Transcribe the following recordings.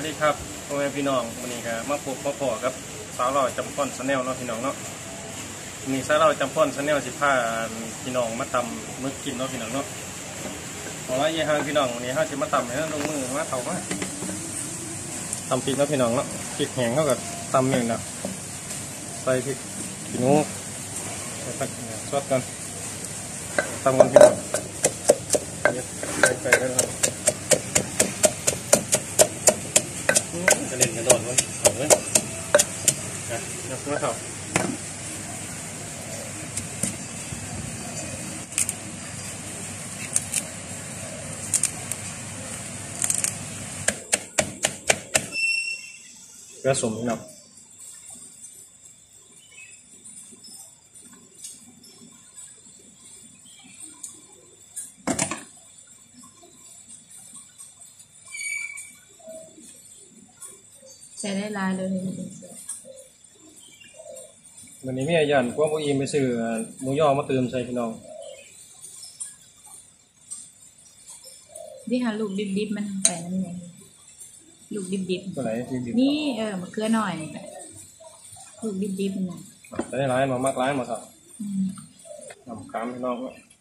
วัสดีครับพ่อแม่พี่น้องวันนี้ก็มาพบมาพอกับสาวเราจำพ่อนชาแนลเนาะพี่น้องเนาะมีสาวเราจำพ่อนชาแนลสิพาพี่น้องมาตำมึกกินเนาะพี่น้องเนาะเอาละยี่ห้าพี่น้องวันนี้ห้าสิมาตำเนี่ยลงมือมาเท่ามาตำพริกเนาะพี่น้องเนาะพริกแห้งเท่ากับตำอย่างเนาะใส่พริกขี้หนูใส่ตักซอสกันตำกันพี่น้องใส่กันครับจะเล่นกระโดดมันเอาเลยยกมาเถอะกระสมเนาะใช้ได้ลายเลยวันนี้มีอาจารย์พวกอีไปซื้อหมูย่อมาเติมใส่พี่น้องที่หาลูกดิบๆมันใส่น้ำเงินลูกดิบตัวไหนดิบนี่มะเขือหน่อยลูกดิบๆนะจะได้ร้ายมามากร้ายมาครับนำขามพี่น้อง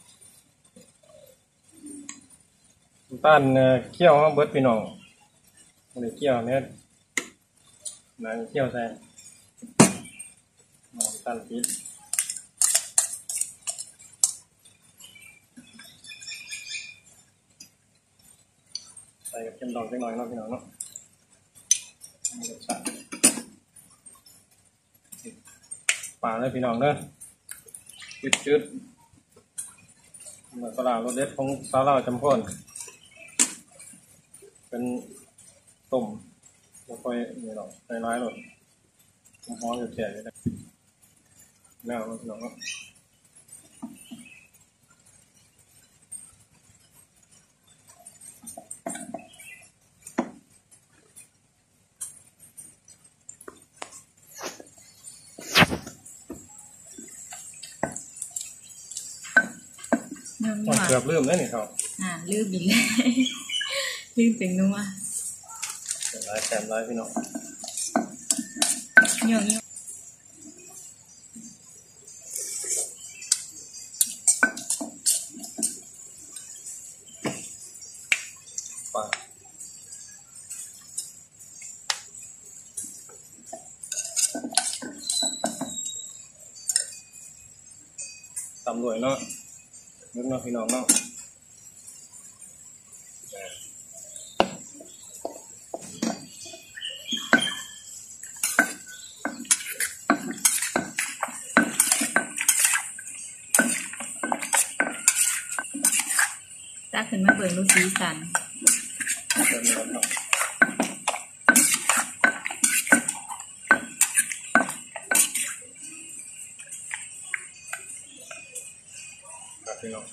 ต้านเคี่ยวเบิร์ดพี่น้องวันนี้เคี่ยวเนี่ยน้ำเคี่ยวใส่ต้านพิษใส่กับเค็มดองเล็กน้อยเนาะพี่น้องเนาะปลาเลยพี่น้องเด้อจืดๆเหมือนปลารสเด็ดของสาวลาวจำพอนเป็นต้มแล้วค่อยนี่หรอกใส่ร้ายหรอกหอมๆแฉะๆเลยนะแล้วพี่น้องเนาะเกือบลืมแล้วนี่เขาลืมอีกแล้วลืมเป็นนัวแซมร้ายพี่น้องเงี้ยปลาตำรวจเนาะนึกเนาะพี่น้องเนาะตาขึ้นมาเปิดลูกสีสันพี่น้อง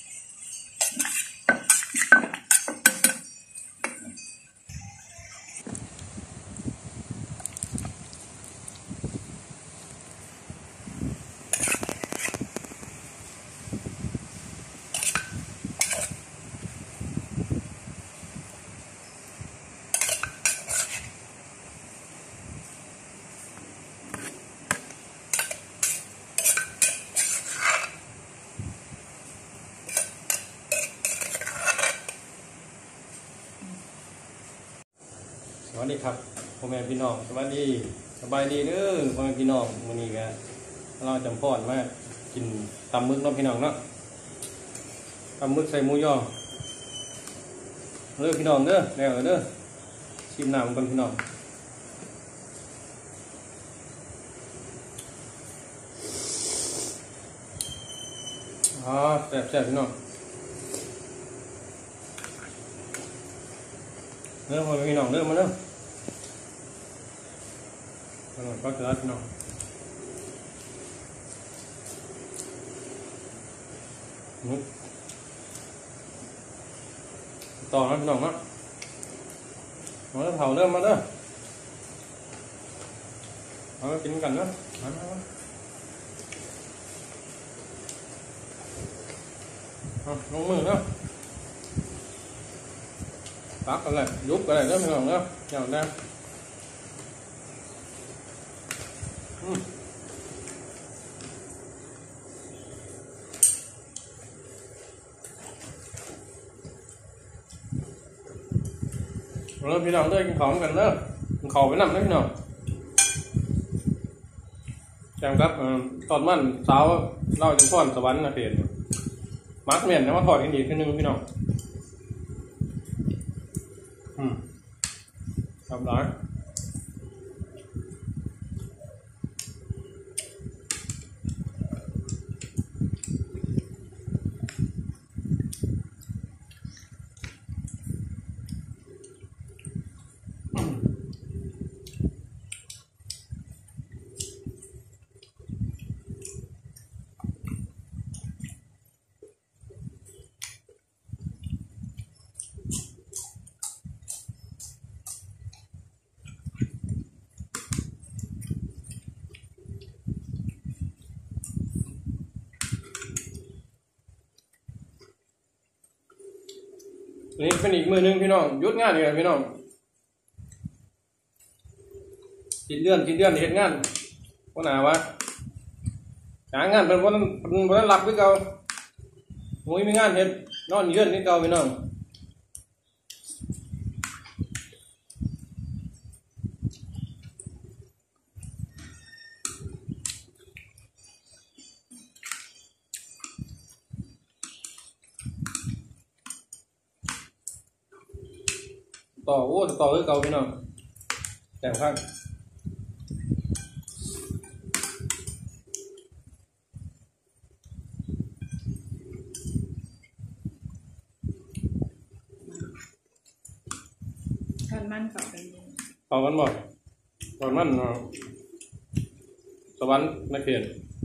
สวัสดีครับพ่อแม่พี่น้องสวัสดีสบายดีเด้อพ่อแม่พี่น้องวันนี้ก็เราจำพอนมากินตำมึกเนาะพี่น้องเนาะตำมึกใส่หมูย่อเด้อพี่น้องเด้อแล้วเด้อชิมน้ำกันพี่น้องแซ่บๆพี่น้องเด้อพ่อแม่พี่น้องเด้อมาเด้อก็จะรับพี่น้องต่อนะพี่น้องนะมาเผาเริ่มมาเด้อเอากินกันเนาะลงมือเนาะตักอะไรยุบอะไรก็ไม่หรอกเนาะอย่างนั้นแล้วพี่น้องได้กินของกันเนอะกินของไปนำนะพี่น้องแจมครับตอนมันสาวเล่าจังพ่อนสวรรค์นะเพียนมาร์กเมียนนะว่าถอดกันดีขึ้นนึงพี่น้องทำร้ายนี่เป็นอีกมือนึงพี่น้องยุดงานเลยพี่น้องกินเดือนเห็นงานวันไหนวะหางานเป็นวันรับด้วยเก่ามุ้ยมีงานเห็นนอนเยือนนี่เก่าพี่น้องต่อด้วยเก่าพี่น้องแต่ข้างทอดมันต่อกันเลยต่อกันบ่ตอนนั้นสวรรค์นักเขียน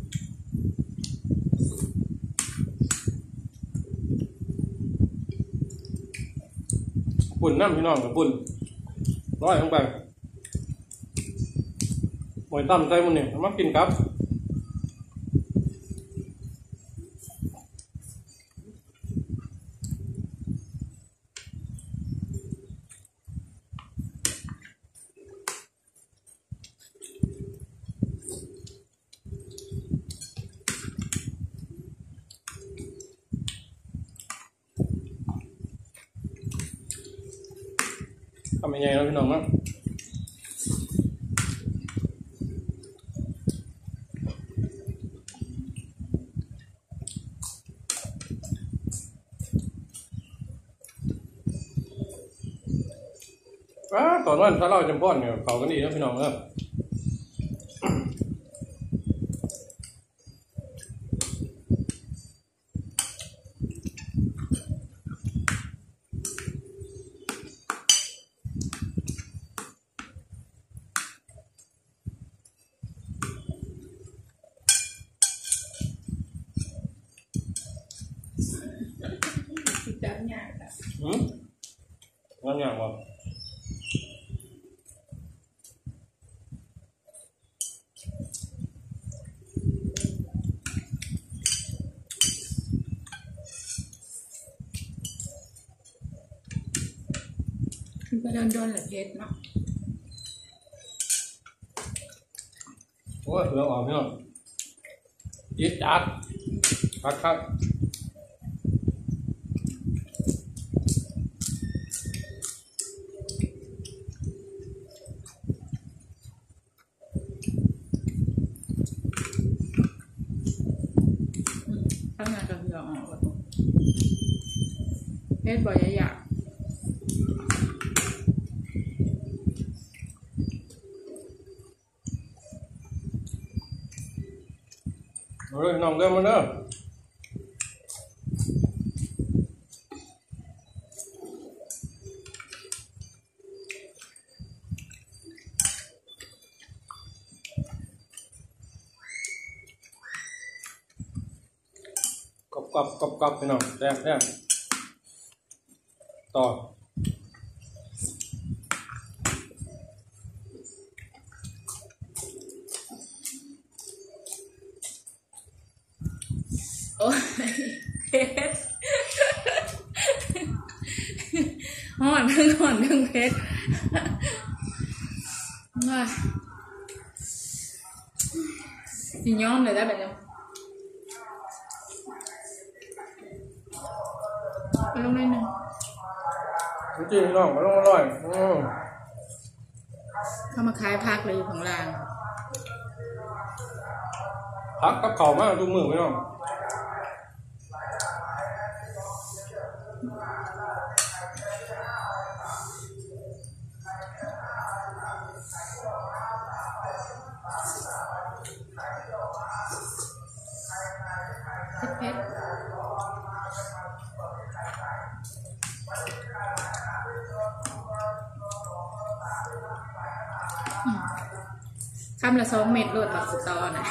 ปุ่นน้ำพี่น้องกับปุ่นร้อยลงไปหมวยตั้มใจมันนี่มากินครับทำยังไงเราพี่น้องมั้งตอนนั้นถ้าเราจำพ่อนเนี่ยเขาก็ดีนะพี่น้องเนอะจับยากอ่ะงั้นอย่างบ่ไปโดนแหละเพชรเนาะโอ้ยเราออกพี่น้องยิดจัดครับข้างในกระเทียมออกเพชรบ่อยอยากเอาเลยน้องเดินมาเด้อกรอบพี่น้องแซ่บต่อโอ้ยเพชรห่อนเพิ่งห่อนเพิ่งเพชรว่าสิย้อมเลยได้แบบนี้ไปลงได้หนึ่งจริงๆพี่น้องมันต้องอร่อยเข้ามาขายพักเลยอยู่ของรางพักกับเขามากดูมือพี่น้องเพชรคำละ2 เม็ดโลดบักสตอน่ะ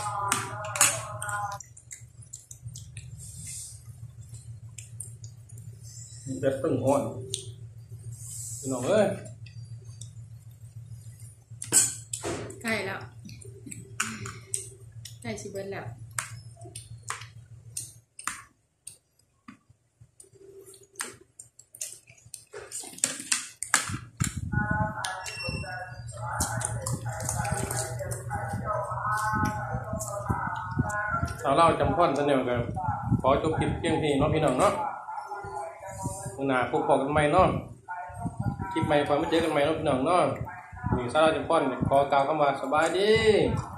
เด็ดตึงห่อนพี่น้องเอ้ยใกล้แล้วใกล้สิเบิดแล้วเอาเล่าจำพ่อนเสนอกันขอจบคลิปเพียงพี่น้องพี่น้องเนาะหน้าพบกันใหม่เนาะคลิปใหม่พอมาเจอกันใหม่เนาะพี่น้องเนาะมีสาระจำพ่อนขอกล่าวคำว่าสบายดี